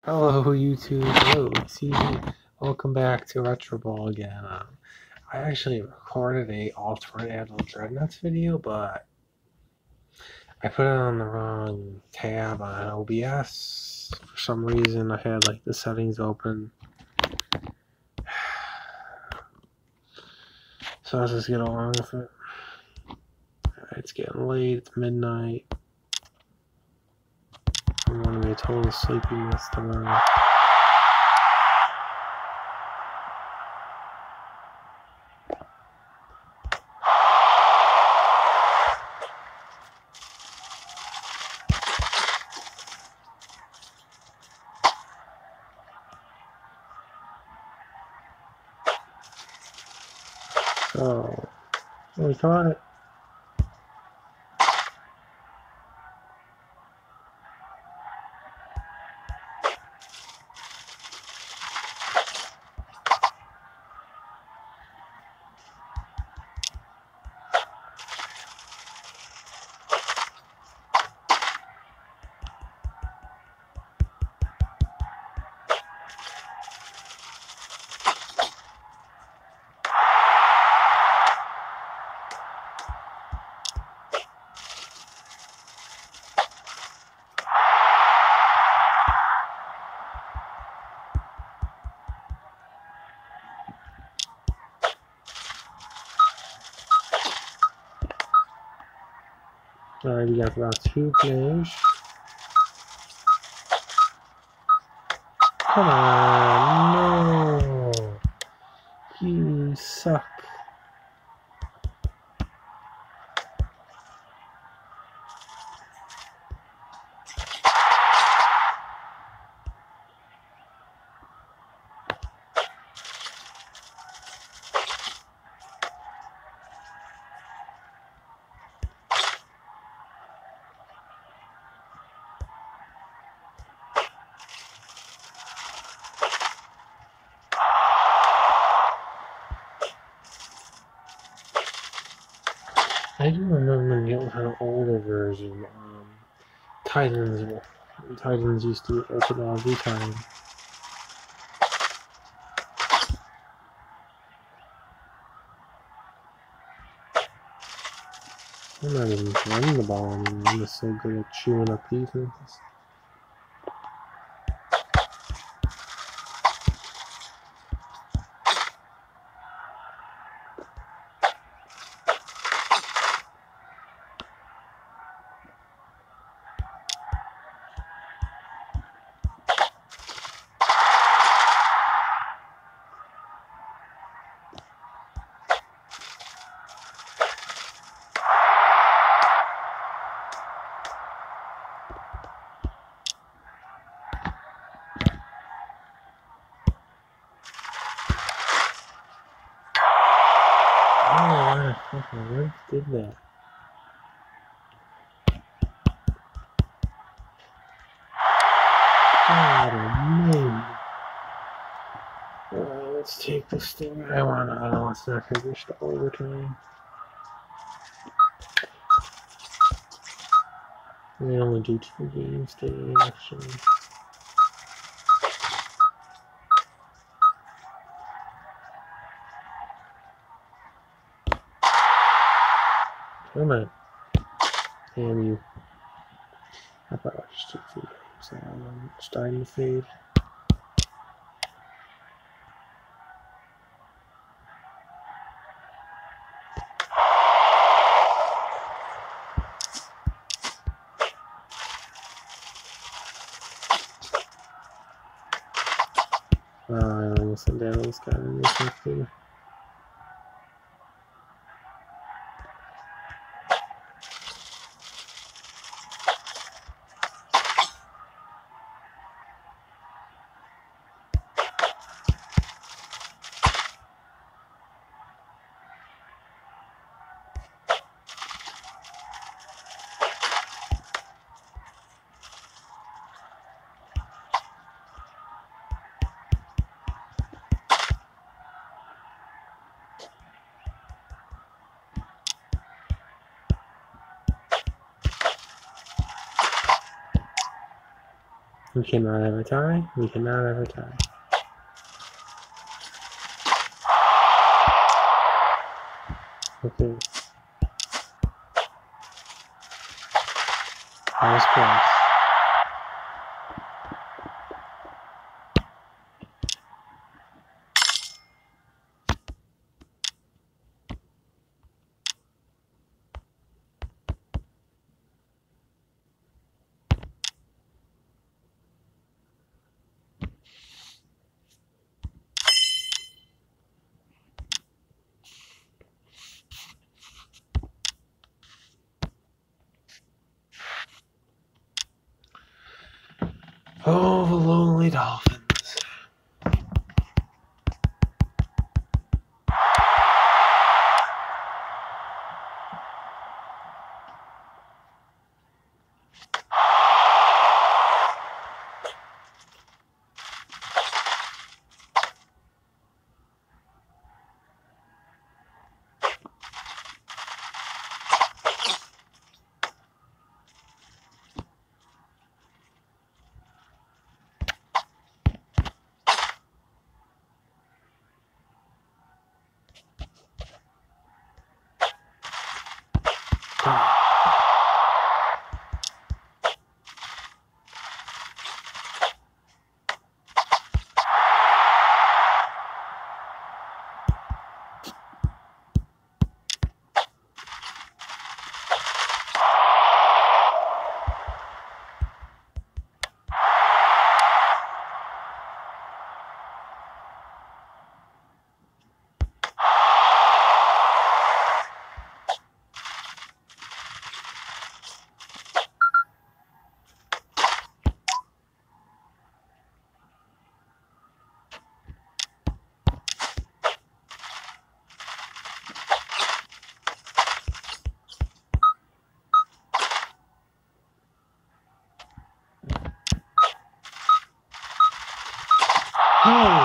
Hello YouTube, hello, excuse me. Welcome back to Retro Ball again. I actually recorded a alternate Adult Dreadnoughts video, but I put it on the wrong tab on OBS. For some reason I had like the settings open. So let's just get along with it. It's getting late, it's midnight. I'm gonna be a total sleepy mess tomorrow. So, we caught it. Alright, we got about 2 players. Come on, no! You suck. I do remember the kind of older version. Titans used to open every time. I'm not even running the ball anymore. I'm just so good at chewing up defenses. Oh, what did that? God, man. Alright, let's take this thing. I don't want to not finish the overtime. We only do 2 games today, actually. Come on. Damn you. I probably just took 2 games. I'm starting to fade. I almost went down this guy in this thing. We cannot have a tie. We cannot have a tie. Okay. Nice pass. Oh, the lonely Dolphins. No!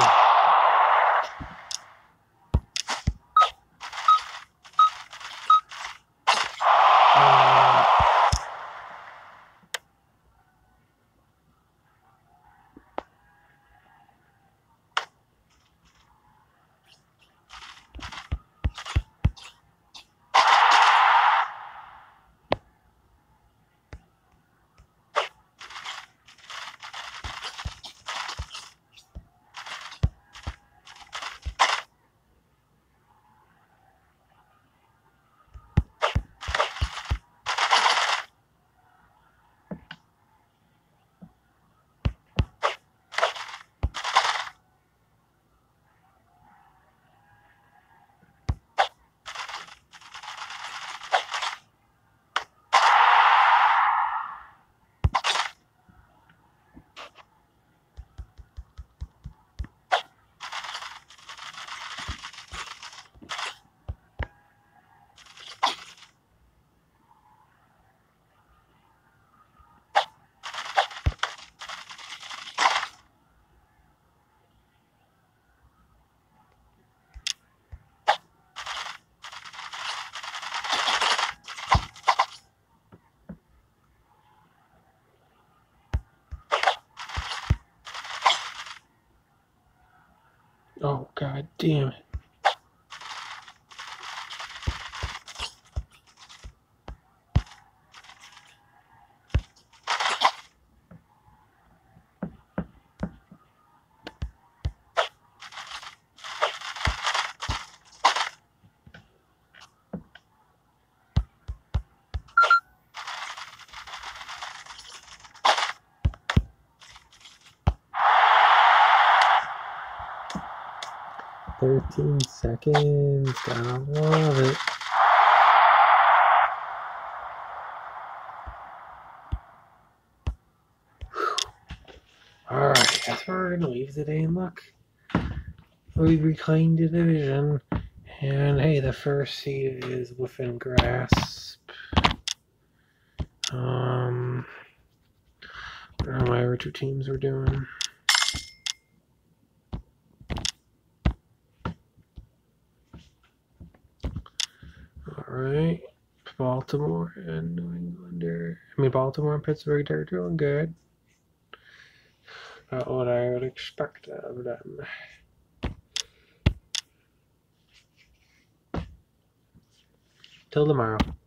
Oh, god damn it. "13 seconds, gotta love it." Alright, that's where we're gonna leave today, and look. We reclaimed the division, and hey, the first seed is within grasp. I don't know what our two teams are doing. Alright. Baltimore and New England Baltimore and Pittsburgh, they're doing good. Not what I would expect of them. Till tomorrow.